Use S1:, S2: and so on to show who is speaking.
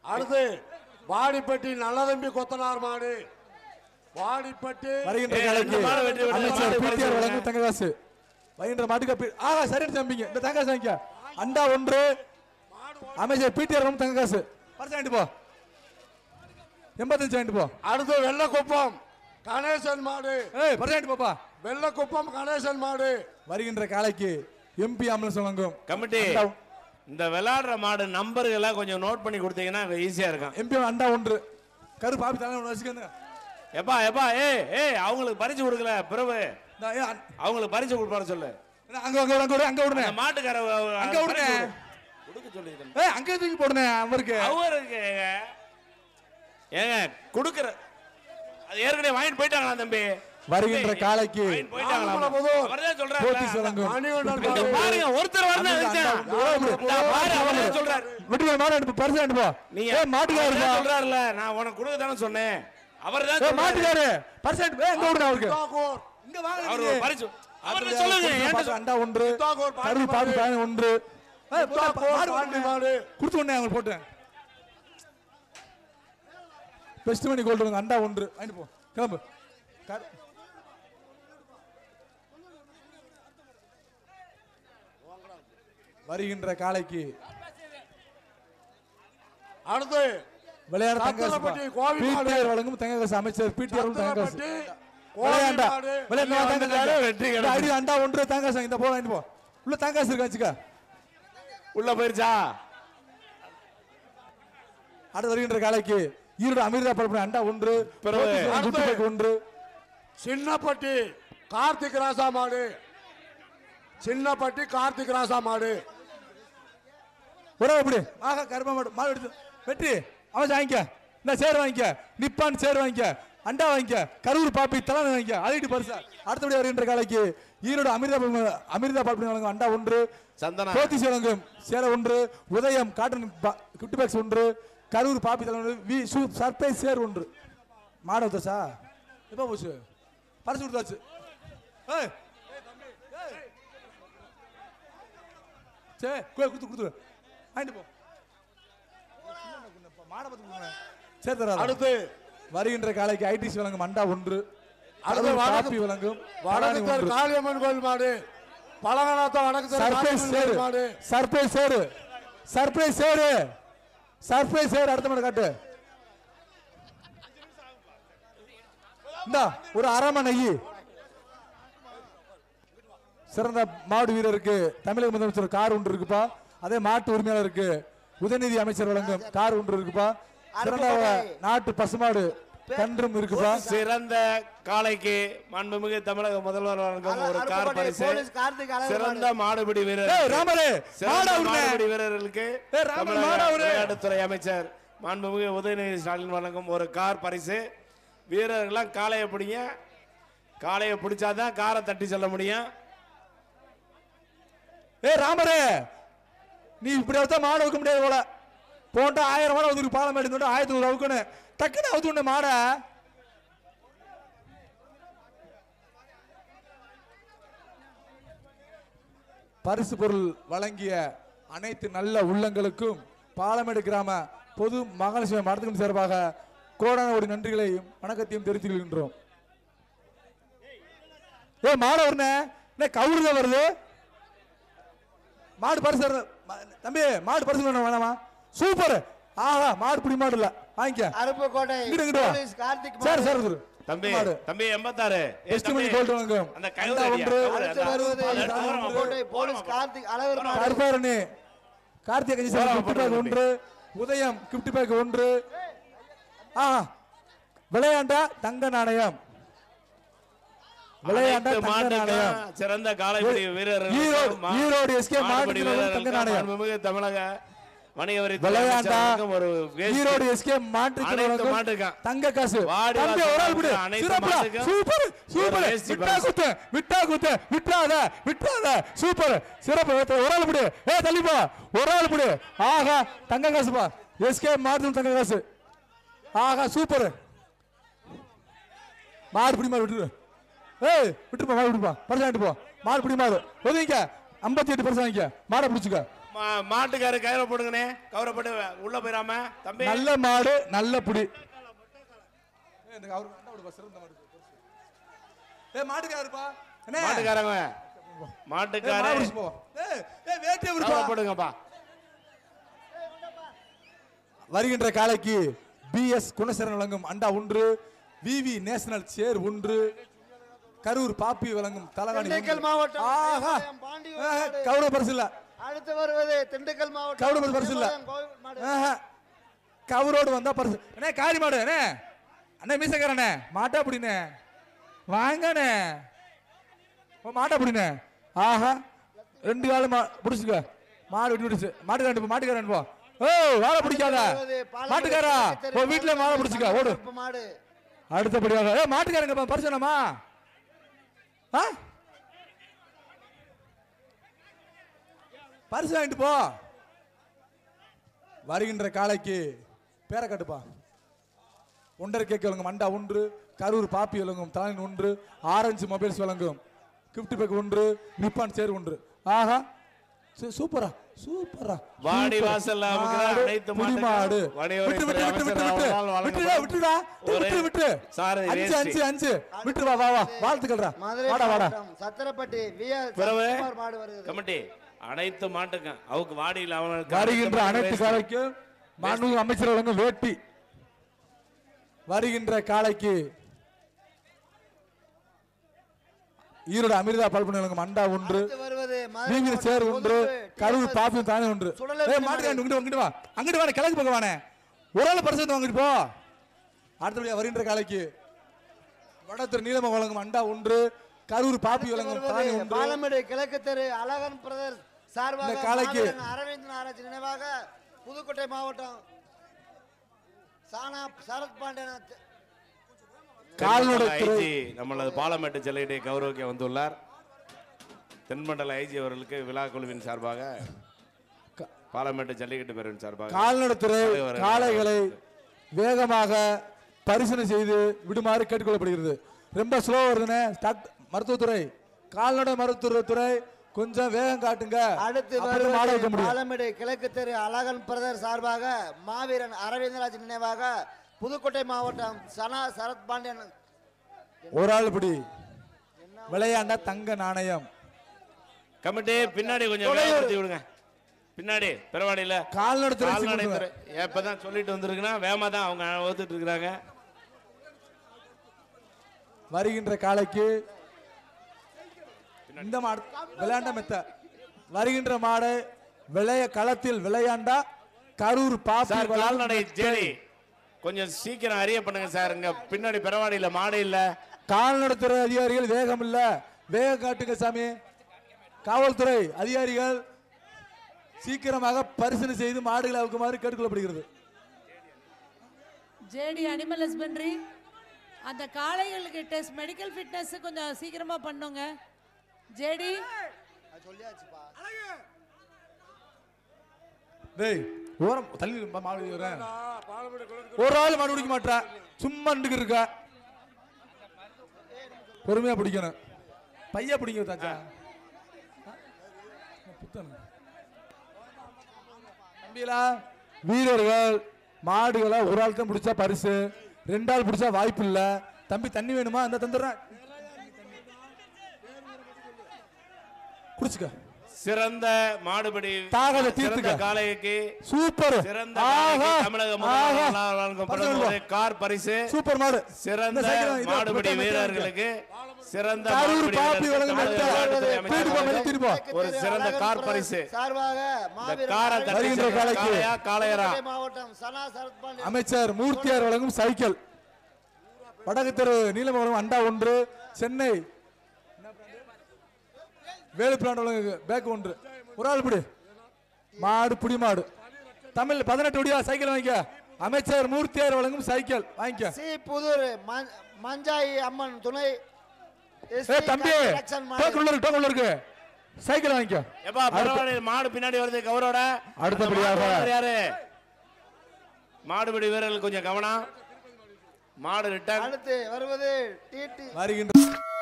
S1: அடுத்து வாடிப்பட்டி நல்லதம்பி கொத்தனார் மாடு. வாடிப்பட்டி
S2: வருகின்ற காலைக்கு அமைச்சர் பிடிஆர் வழங்கும் தங்ககாசு. வருகின்ற மாட்டுக்கு ஆகா சரி தம்பிங்க. இந்த தங்ககாசு வாங்கிக்க. அண்டா 1 அமைச்சர் பிடிஆர் வழங்கும் தங்ககாசு. பரிசு வாங்கிட்டு போ. 85 வாங்கிட்டு போ.
S1: அடுத்து வெள்ளக்குப்பம் கணேசன் மாடு.
S2: பரிசு வாங்கிட்டு போப்பா.
S1: வெள்ளக்குப்பம் கணேசன் மாடு.
S2: வருகின்ற காலைக்கு எம்பி ஆம்புலன்ஸ் வழங்கும்
S3: கமிட்டி. இந்த விளையாடுற மாடு நம்பர்களை கொஞ்சம் நோட் பண்ணி கொடுத்தீங்கன்னா ஈஸியா இருக்கும்.
S2: எம்பி அண்டா 1 கரு பாப்பி தானே வச்சுக்கோங்க.
S3: எப்பா எப்பா ஏய் அவங்களுக்கு பரிசு கொடுக்கல பிரபு, அவங்களுக்கு பரிசு கொடுப்பாரு சொல்லு.
S2: அங்க அங்க அங்க அங்க விடுனே
S3: மாட்டுக்கார
S2: அங்க விடுனே
S3: கொடுக்க சொல்லிருக்கேன்.
S2: அங்க தூக்கி போடுனே அவருக்கு
S3: ஏங்க கொடுக்கற அது ஏற்கனவே வாங்கிட்டு போயிட்டாங்களா தம்பி?
S2: வருகின்ற காலைக்கு
S3: அவர்தான் சொல்றாரு. பாருங்க ஒருத்தர் வரணும் சொல்றாரு.
S2: விட்டு மாடு பரிசு அனுப்போ.
S3: நீங்க மாட்டுக்காரர் சொல்றாருல நான் உனக்கு கொடுக்க தானே சொன்னேன். அவர்தான்
S2: மாட்டுக்காரரு பரிசு அனுப்பு. எங்க விடுறா அவருக்கு இங்க வாங்க.
S3: அவர் பரிசு அவர்ட்ட சொல்லுங்க.
S2: அண்டா 1 கரு பாப்பி 1 மாடு குடுத்து உடனே அவங்க போட்டேன். பெஸ்ட் மணி கோல்டு அண்டா 1 வாங்கிட்டு போ. கிளம்பு. வருகின்ற காலைக்கு
S1: அடுத்து
S2: விளையாட தங்ககாசு பிடிஆர் வழங்கும் தங்ககாசு. அமைச்சர் பிடிஆர் தங்ககாசு. விளையாண்டா விளையாண்டா ஐடி அண்டா 1 தங்ககாசு. இந்த போல வாங்கிட்டு போ. உள்ள தங்ககாசு இருக்கா வச்சுக்க.
S3: உள்ள போயிருச்சா?
S2: அடுத்து வருகின்ற காலைக்கு ஈரோடு அமிர்தா பரப்பு அண்டா 1 1
S1: சின்னப்பட்டி கார்த்திக் ராசா மாடு. சின்னப்பட்டி கார்த்திக் ராசா மாடு.
S2: ஒரே எப்படி ஆக கரும மாடு மாடு எடுத்து வெற்றி அவன் வாங்கிக்க. இந்த சேர் வாங்கிக்க. நிப்பான் சேர் வாங்கிக்க. அண்டா வாங்கிக்க. கரூர் பாப்பி தலான வாங்கிக்க. அதைட்டு பரிசா. அடுத்தபடி வருகின்ற காலைக்கு ஈரோடு அமிர்தா பரப்பு வழங்கும் அண்டா 1
S3: சந்தனா
S2: கோத்தி வழங்கும் chair 1 Udhayam cotton gift box 1 Karur பாப்பி தலான வி சர்ப்ரைஸ் சேர் 1 மாடு வச்சா எப்ப போச்சு பரிசு கொடுத்தாச்சு. சரி கொடுத்து வாங்கிட்டு போ. மாடை பார்த்து சரி தர. அடுத்து வருகின்ற காலைக்கு ஐடிசி வழங்கும் அண்டா 1 அடுத்து வழங்கும்
S1: வடக்குத்தர் காளியம்மன் கோயில் மாடு. பழங்கநாத்தம் வடக்குத்தர்
S2: சர்ப்ரைஸ் சேரு
S1: மாடு.
S2: Surprise chair surprise chair surprise chair. அடுத்த மாடு காட்டு. இந்த ஒரு அரம நெய் சிறந்த மாடு வீரருக்கு தமிழக முதலமைச்சர் கார் 1 இருக்குப்பா. அதே மாட்டு உரிமையாளருக்கு உதயநிதி அமைச்சர் வழங்கும் கார் 1 இருக்குப்பா. சிறந்த நாட்டு பசுமாடு கன்றும் இருக்குப்பா.
S3: சிறந்த காளைக்கு மாண்புமிகு தமிழக முதல்வர் வழங்கும் ஒரு கார் பரிசு. சிறந்த மாடுபிடி வீரர் மாடுபிடி வீரர்களுக்கு விளையாட்டுத்துறை அமைச்சர் மாண்புமிகு உதயநிதி ஸ்டாலின் வழங்கும் ஒரு கார் பரிசு. வீரர்கள்லாம் காளையை பிடிங்க. காளையை பிடிச்சாதான் காரை தட்டி செல்ல முடியும்.
S2: ராமரே நீ இப்படி வச்சா மாடு வைக்க முடியாது போல. போட்டா 1000 மாடு வந்து பாலம் எடுத்து 1500 அவுக்கணும். டக்குன்னு அவுத்து மாட பரிசு பொருள் வழங்கிய அனைத்து நல்ல உள்ளங்களுக்கும் பாலமேடு கிராம பொது மகாலட்சுமி மடத்துக்கும் சார்பாக கோடான ஒரு நன்றிகளையும் வணக்கத்தையும் தெரிவித்துக் கொள்கின்றோம். மாடு வருணே கவுருத வருது. மாடு பரிசு தம்பி மாடு பரிசு வேணாமா? சூப்பர். ஆஹா மாடு பிடி மாடு இல்ல வாங்கிக்க.
S4: Aruppukottai police Karthik
S2: sir sir
S3: தம்பி தம்பி 86
S2: எஸ்டிமேட் கோல்ட் வழங்கும்
S3: அந்த கையில 1
S4: அருப்புக்கோட்டை போலீஸ் கார்த்திக் அளவர் மாடு.
S2: கர்பரணி கார்த்திக் கஞ்சி சார் கிஃப்ட் பேக் 1 உதயம் கிஃப்ட் பேக் 1 விளையாண்டா தங்க நாணயம். விளையாண்ட
S3: சிறந்த காளைப்பிடி வீரர்
S2: ஈரோடு எஸ்கே மாடு தங்க நாணயம்.
S3: தமிழக வணிக வரி
S2: விளையாண்டா ஈரோடு எஸ்கே மாட்டு தங்க காசு. தம்பி ஒரு ஆள் விடு. Super super. விட்டா குத்து விட்டாத விட்டாத சூப்பர் சிறப்பு. ஒரு ஆள் விடு. தள்ளிப்பா ஒரு ஆள் விடு. ஆஹா தங்க காசுப்பா. எஸ்கே மாடு தங்க காசு. ஆஹா சூப்பர். மாடு பிடி மாடு விட்டுரு. விட்டுருப்பா மாடு விட்டுப்பா. பரிசு வாங்கிட்டு போ. மாடு பிடி மாடு ஒதுங்க. 58 பரிசு வாங்கிக்க. மாடை பிடிச்சுக்க.
S3: மாட்டுக்காரு கயிறை போடுங்கண்ணே. கவரப்பட்டு உள்ள போயிடாம தம்பி.
S2: நல்ல மாடு நல்ல புடி. மாட்டுக்காருப்பா
S3: மாட்டுக்காரங்க மாட்டுக்காரங்க போடுங்கப்பா.
S2: வருகின்ற காலைக்கு பிஎஸ் குணசேகரன் வழங்கும் அண்டா 1, விவி நேஷனல் சேர் 1, கரூர் பாப்பி வழங்கும் தலகாணி
S4: மாவட்டம்.
S2: கௌரவ பரிசு இல்ல.
S4: அடுத்து வருவது திண்டுக்கல் மாவட்டம்.
S2: கௌரவ பரிசு இல்ல. கவுரோடு வந்தா பரிசு. அண்ணே காரி மாடு அண்ணே. அண்ணே மீசக்காரண்ணே மாட்டா அப்படிண்ணே வாங்கண்ணே. மாட்டா அப்படிண்ணே. ஆஹா 2 காலம் பிடிச்சுக்க. மாடு விட்டு விடுச்சு. மாட்டுக்காரன் போ. ஓ வாழை பிடிக்காத மாட்டுக்காரா. வீட்டுல மாலை பிடிச்சுக்க ஓடு. அடுத்தபடியாக மாட்டுக்காரங்க பரிசனமா பரிசு வாங்கிட்டு போ. வருகின்ற காலைக்கு பேரை கட்டுப்பா. ஒன்றரை கேக் வழங்கும் அண்டா 1, கரூர் பாப்பி வழங்கும் தலைன் 1, ஆரஞ்சு மொபைல்ஸ் வழங்கும் கிஃப்ட் பேக் 1, நிப்பான் சேர் 1. ஆஹா சூப்பரா சூப்பரா.
S3: வாடி வாசல்ல அனைத்து
S2: மாடு விட்டுடா விட்டு சார் 5 விட்டு வா வா வா. வாழ்த்துக்கள்டா. வாடா வாடா.
S4: சத்திரப்பட்டி மாடு வருது.
S3: கமிட்டி அனைத்து மாட்டுக்கு அவங்க வாடியில் அவங்களுக்கு
S2: வருகின்ற அனைத்து காலைக்கு மாண்பு அமைச்சர் வழங்கும் வேட்டி. வருகின்ற காலைக்கு ஈரோடு அமிர்தா பல்பனை வழங்கும் அண்டா 1, வீங்கிற சேர் 1, கரூர் பாப்பி தானே 1. மாட்டுக்காரன் இங்கிட்டு வா அங்கிட்டு வானே கிழக்கு பக்கம் வானே. ஒரு ஆள் பரிசு வாங்கிட்டு போ. அடுத்தபடியா வருகின்ற காலைக்கு வடத்திரு நீலம வழங்கும் அண்டா 1, கரூர் பாப்பி வழங்கும் தானே 1.
S4: பாலமேடு கிழக்கு தெரு அழகன் பிரதர் சார்பாக
S2: காலைக்கு
S4: அரவிந்த் நாராஜ் நினைவாக புதுக்கோட்டை மாவட்டம் சானா சரத் பாண்டியன்
S3: ஐஜி நம்மளது பாலமேட்டு ஜல்லிக்கட்டை கௌரவிக்க வந்துள்ளார். தென்மண்டல ஐஜி அவர்களுக்கு விழா குழுவின் சார்பாக பாலமேட்டு ஜல்லிக்கட்டு பேரவின் சார்பாக
S2: கால்நடைத்துறை காளைகளை வேகமாக பரிசீலனை செய்து விடுமாறு கேட்டுக்கொள்ளப்படுகிறது. ரொம்ப ஸ்லோ வருதுன்னு மருத்துவத்துறை கால்நடை மருத்துவத்துறை கொஞ்சம் வேகம் காட்டுங்க.
S4: அடுத்து பாலமேடு கிழக்கு தெரு அழகன் பிரதர் சார்பாக மாவீரன் அரவிந்தராஜ் நினைவாக புதுக்கோட்டை மாவட்டம் சனா சரத் பாண்டியன்
S2: ஒரு ஆள் பிடி விளையாண்ட தங்க நாணயம்.
S3: கமிட்டி பின்னாடி கொஞ்சம் விடுங்க. பின்னாடி பெருவாடியில கால்நடைத்துறை எப்பதான் சொல்லிட்டு வந்திருக்குன்னா வேகமா தான் அவங்க ஓத்துட்டு இருக்கிறாங்க.
S2: வருகின்ற காலைக்கு இந்த மாடு விளையாண்ட மெத்த வருகின்ற மாடு விளைய களத்தில் விளையாண்டா கரூர் பாப்பி
S3: கால்நடை ஜெரி கொஞ்சம் சீக்கிரம் அறிய பண்ணுங்க சார். இங்க பின்னாடி பெருவாடியில மாடு இல்ல.
S2: கால்நடைத்துறை அதிகாரிகள் வேகம் இல்ல வேகம் காட்டுங்க சாமி. காவல்துறை அதிகாரிகள் சீக்கிரமாக பரிசீலனை செய்து மாடுகளை அவுக்குமாறு கேட்டுக்கொள்ளப்படுகிறது.
S5: ஜேடி அனிமல் ஹஸ்பண்டரி அந்த காளைகளுக்கு டெஸ்ட் மெடிக்கல் ஃபிட்னஸ் கொஞ்சம் சீக்கிரமா பண்ணுங்க. ஜேடி
S4: சொல்லியாச்சுப்பா.
S2: டேய் ஓரம் தள்ளி மாடு வரேன். ஒரு ஆள் மாடு பிடிக்க மாட்டா சும்மா நின்னுக்கு இருக்க. பொறுமையா பிடிக்கணும். பையா பிடிங்க தாச்சா. தம்பிகளா வீரர்கள் மாடுகளை ஒரு ஆள் தான் பிடிச்சா பரிசு, 2 ஆள் பிடிச்சா வாய்ப்பு இல்ல. தம்பி தண்ணி வேணுமா? அந்த தந்துடுறேன் குடிச்சுக்க.
S3: சிறந்த மாடுபடி
S2: தாகத தீர்த்துக்க
S3: காளைக்கு
S2: சூப்பர்
S3: சிறந்த தமிழக முதல்வர் கார் பரிசு.
S2: சூப்பர் மாடு.
S3: சிறந்த மாடுபடி வீரர்களுக்கு சிறந்த ஒரு சிறந்த கார் பரிசு
S2: அமைச்சர் மூர்த்தியார் வழங்கும் சைக்கிள். வடக்கு தெரு நீலமங்கலம் அண்டா 1, சென்னை வேலுப்பிராண்ட் வழங்கும் பேக் 1. ஒரு ஆள் பிடி மாடு புடி மாடு தமிழ் 18 ஒடியா சைக்கிள் வாங்கிக்க. அமைச்சர் மூர்த்தியார் வழங்கும் சைக்கிள் வாங்கிக்க.
S4: சி புதூர் மஞ்சாயி அம்மன் துணை
S2: தம்பி டோக்கன் இருக்கு சைக்கிள் வாங்கிக்க.
S3: மாடு பின்னாடி வருது கவரோட.
S2: அடுத்தபடியாக
S3: யாரு மாடுபடி வீரர்கள் கொஞ்சம் கவனம். மாடு ரிட்டர்ன்.
S4: அடுத்து வருவது
S2: வருகின்ற